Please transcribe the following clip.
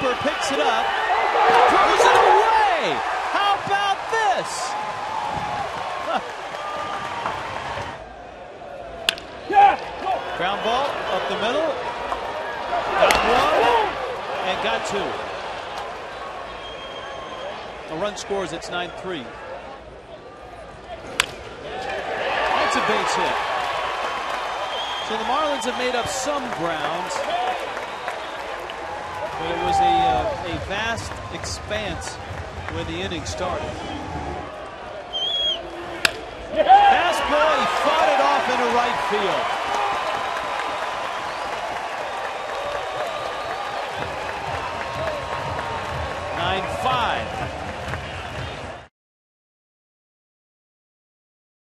Cooper picks it up, throws it away. How about this? Ground ball up the middle. Got one and got two. A run scores. It's 9-3. That's a base hit. So the Marlins have made up some ground, but it was a vast expanse when the inning started. Fastball, he fought it off into right field.